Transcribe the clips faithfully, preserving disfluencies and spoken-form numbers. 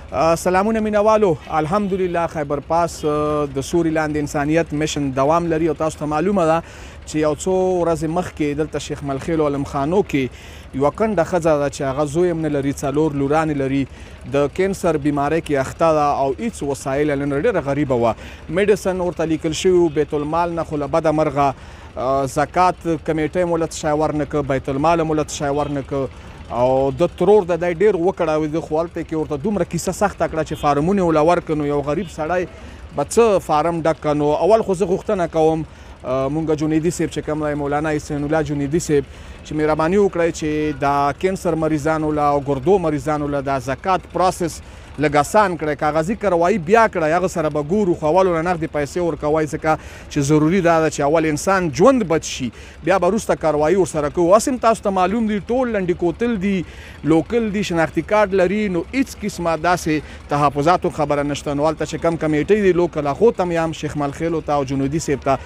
سلامونه مینوالو، الحمدلله خیبر پاس د سوري لاندې انسانیت میشن دوام لري او تاسو ته معلومه ده چې یو څو ورځې مخکې دلته شیخ ملخیلو علمخانو کې یوه کنډه ښځه ده چې هغه زوی هم نه لري، څلور لورانې لري، د کینسر بیمارۍ کې اخته ده او هیڅ وسایل یې نه، ډېره غریبه وه. میډیسن ورته لیکل شوي و، بیت المال نه خو له بده مرغه زکات کمیټۍ مو له څه شی ورنه که، بیت المال مو له څه شی ورنه که او د ترور د دی ډېر وکړه. د خو هلته کې ورته دومره کیسه سخته کړه چې فارمونه یې وله ورکړه. نو یو غریب سړی به څه فارم ډک کړه. نو اول خو زه غوښتنه کوم مونږ جنیدي صاحب چې کوم دی مولانا حسین الله جنیدي صاحب چې مهرباني وکړئ چې دا کینسر مریضانو له او ګردو مریضانو له دا زکات پروسس لږ اسان کړئ، کاغذي کاروایي بیا کړئ، هغه سره به ګورو. خو اول له نغدې پیسې ورکوئ ځکه چې ضروري دا ده چې اول انسان ژوند بچ شي، بیا به وروسته کاروایي ورسره کوو. اوس هم تاسو ته معلوم دي ټول لنډي کوتل دي، لوکل دي، شناختي کارډ لري، نو هېڅ قسمه داسې تحفظاتو خبره نشته. نو هلته چې کوم کمیټۍ دي لوکل هغو ته م یم شیخ ملخیلو ته او جنودي صاحب ته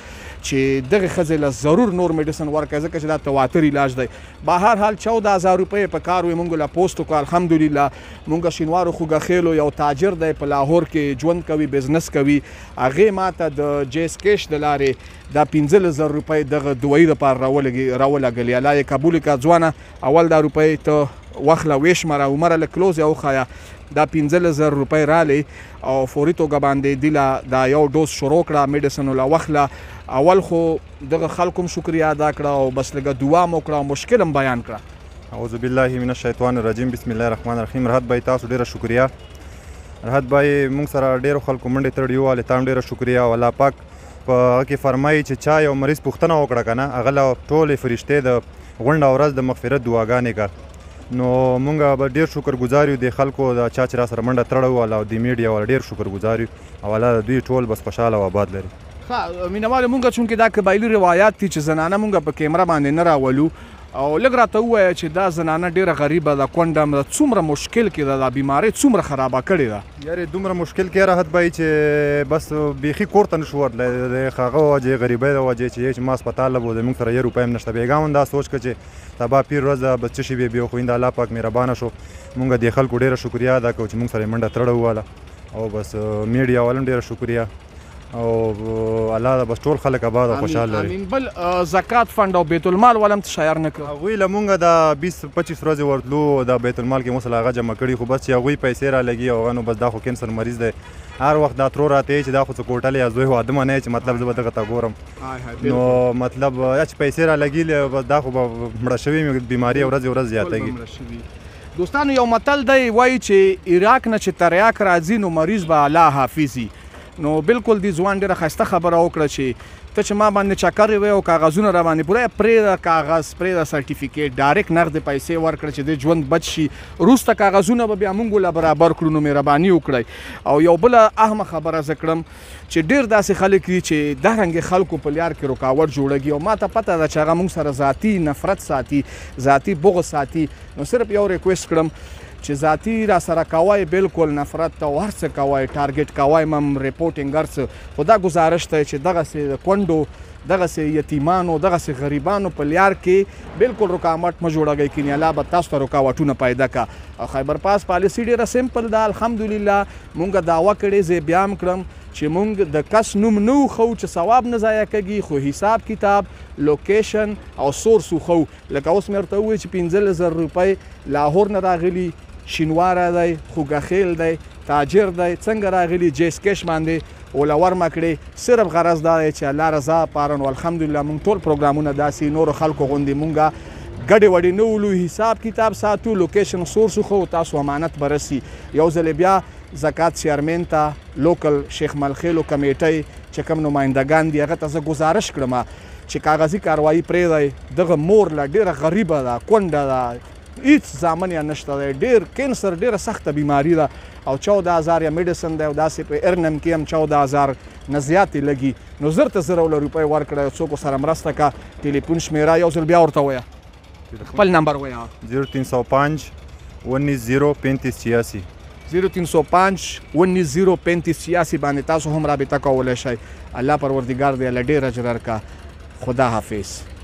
چې دغې ښځې له ضرور نور میډیسن ورکړئ ځکه چې دا تواتر علاج دی. به هر حال چوده هزار روپۍ په کار وي، مونږ له پوسټ وکړه. الحمدلله مونږ شینوارو خوږخیلو یو تاجر دی په لاهور کې ژوند کوي، بزنس کوي، هغې ما ته د جیس کیش د لارې دا پنځلس زره روپۍ دغه دوایي دپاره راولګلې. الله یې قبول کړه ځوانه، اول دا روپۍ ته وخله ویشمره عمره له کلوز یې وښایه. دا پنځلس زره روپۍ رالی او فوري توګه باندې دې له دا یو ډوز شروع کړه میډیسنو له وخله. اول خو دغه خلکو هم شکریه ادا کړه او بس لږه دعا مو کړه او مشکل هم بیان کړه. اعوذ بالله من الشیطان الرجیم، بسم الله الرحمن الرحیم. راحت بھائی تاسو ډېره شکریه. راحت بھائی موږ سره ډېرو خلکو منډې تړي والې، تا هم ډېره شکریه. او الله پاک په هغه کې فرمایي چې چا یو مریض پوښتنه وکړه که نه، هغه له ټولې فرشتې د غونډه ورځ د مغفرت دعاګانې کړه. نو مونږ به ډېر شکرګزار یو د خلکو د چا چې را سره منډه تړه وله او د میډیا والا ډېر شکرګزار یو او الله د دوی ټول بس خوشحاله او آباد لري. ښه مینهوالو، مونږ چونکې دا قبایلي روایات دي چې زنانه مونږ په کیمره باندې نه راولو او لږ راته ووایه چې دا زنانه ډېره غریبه ده، کونډه ده، څومره مشکل کې ده، دا بیمارۍ څومره خرابه کړې ده. یارې دومره مشکل کې راحت بھائی چې بس بیخي کور ته نشو ورتلی، د هغه وجې غریبۍ د وجې چې ما هسپتال له بوځئ، مونږ سره یو روپۍ هم نشته. بېګا هم دا سوچ کړه چې سبا پیر ورځ به څه شي وي، بیا خو د الله پاک مهربانه شو. مونږ د خلکو ډېره شکریه ادا کوو چې مونږ سره یې منډه تړه وواله او بس میډیا والا هم ډېره شکریه او الله دا بس ټول خلک آباد او خوشحال لري. امین. بل زکات فنډ او بیت المال والا هم څه شی نه کړه؟ هغوی له مونږ دا بیس پچیس ورځې ورتلو، دا بیت المال کې مو سره هغه جمع کړي، خو بس چې هغوی پیسې رالګي او هغه نو بس دا خو کینسر مریض دی. هر وخت دا ترور راته یې چې دا خو څه کوټل یا زوی واده مه نه چې مطلب زه به دغه ته ګورم. نو مطلب یا چې پیسې رالګي بس دا خو به مړه شوي بیماري ورځې ورځ زیاتېږي. دوستانو یو متل دی وایي چې عراق نه چې تریاک راځي نو مریض به الله حافظي. نو بالکل دی ځوان ډېره ښایسته خبره وکړه چې ته چې ما باندې چکر وی او کاغذونه را باندې پوره پرېږده کاغذ پرېږده سرټیفیکیټ ډایرکټ نغدې پیسې ورکړه چې د ژوند بچ شي، وروسته کاغذونه به بیا موږ له برابر کړو. نو مهرباني وکړئ. او یو بله اهمه خبره زه کړم چې ډېر داسې خلک دي چې دغرنګې خلکو په لار کې رکاوټ جوړوي او ما ته پته ده چې هغه موږ سره ذاتي نفرت ساتي، ذاتي بغض ساتي. نو صرف یو ریکویسټ کړم چې ذاتي را سره کوئ، بالکل نفرت او هر څه کوئ، ټارګټ کوئ مم ریپورټینګ هر څه. خو دا گزارش دی چې دغسې د کونډو، دغسې یتیمانو، دغسې غریبانو په لار کې بالکل رکاوټ مه جوړوئ، کینې الله به تاسو ته رکاوټونه پیدا کړه. خیبر پاس پالیسي ډېره سمپل ده. الحمدلله مونږ دعوه کړې، زه بیا هم کړم چې مونږ د کس نوم نه وښو چې ثواب نه ضایع کېږي، خو حساب کتاب، لوکیشن او سورس وښو. لکه اوس مې ورته ووایي چې پنځلس زره روپۍ لاهور نه راغلي، شینواره دی، خوږخیل دی، تاجر دی، څنګه راغلي جیس کیش باندې ولور مه کړې. صرف غرض دا دی چې الله رضا پاره. نو الحمدلله مونږ ټول پروګرامونه داسې نورو خلکو غوندې مونږه ګډې وډې نه ولو، حساب کتاب ساتو، لوکیشن سورس وښو، تاسو امانت به رسي. یو ځلې بیا زکات چیرمین ته لوکل شیخ ملخیلو کمیټۍ چې کوم نمایندګان دي هغه ته زه ګزارش کړم چې کاغذي کاروایي پرېږدئ. دغه مور له ډېره غریبه ده، کونډه ده، هیڅ زامن یې نشته دی، ډېر کینسر ډېره سخته بیماري ده او چوده هزار یا میډیسن دی او داسې په ارنم کې هم چوده هزار نه زیاتې لګي. نو زر ته زر اوله روپۍ ورکړه، څوک ورسره مرسته کړه. ټلیفون شمېره یو ځل بیا ورته ووایه، خپل نمبر ووایه. زیرو تین سو پانچ انیس زیرو پینتیس چھیاسی زیرو تین سو پانچ انیس زیرو پینتیس چھیاسی باندې تاسو هم رابطه کولی شئ. الله پروردګار دې الله ډېر اجر ورکړه. خدا حافظ.